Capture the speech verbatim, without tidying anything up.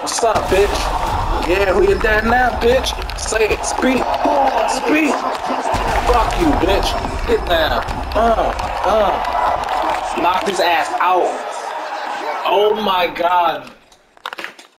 What's up, bitch? Yeah, who your dad now, bitch? Say it. Speak. Speak. Fuck you, bitch. Get down. Uh, uh. Knock his ass out. Oh my god.